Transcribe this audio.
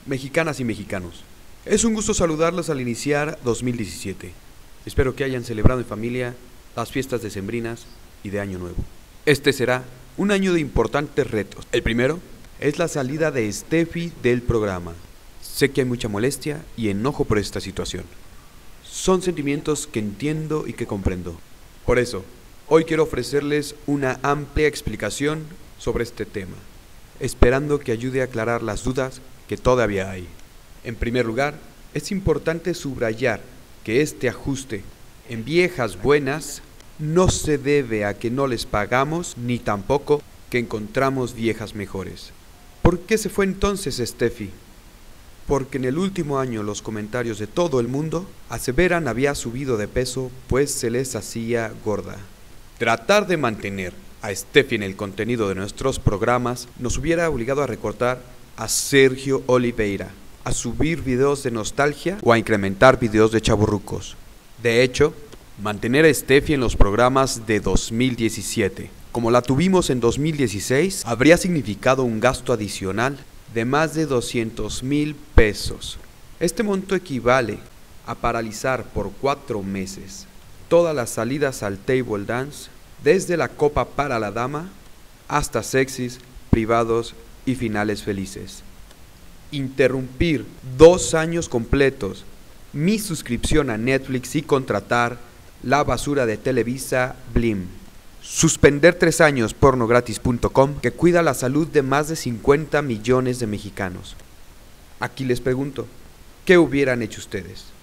mexicanas y mexicanos. Es un gusto saludarlos al iniciar 2017. Espero que hayan celebrado en familia las fiestas decembrinas y de Año Nuevo. Este será un año de importantes retos. El primero es la salida de Steffi del programa. Sé que hay mucha molestia y enojo por esta situación. Son sentimientos que entiendo y que comprendo. Por eso, hoy quiero ofrecerles una amplia explicación sobre este tema, esperando que ayude a aclarar las dudas que todavía hay. En primer lugar, es importante subrayar que este ajuste en viejas buenas no se debe a que no les pagamos ni tampoco que encontramos viejas mejores. ¿Por qué se fue entonces Steffi? Porque en el último año los comentarios de todo el mundo aseveran había subido de peso pues se les hacía gorda. Tratar de mantener a Steffi en el contenido de nuestros programas nos hubiera obligado a recortar a Sergio Oliveira, a subir videos de nostalgia o a incrementar videos de chavorrucos. De hecho, mantener a Steffi en los programas de 2017, como la tuvimos en 2016, habría significado un gasto adicional de más de 200,000 pesos. Este monto equivale a paralizar por 4 meses todas las salidas al table dance, desde la copa para la dama hasta sexys, privados y finales felices. Interrumpir 2 años completos mi suscripción a Netflix y contratar la basura de Televisa Blim. Suspender 3 años pornogratis.com, que cuida la salud de más de 50 millones de mexicanos. Aquí les pregunto, ¿qué hubieran hecho ustedes?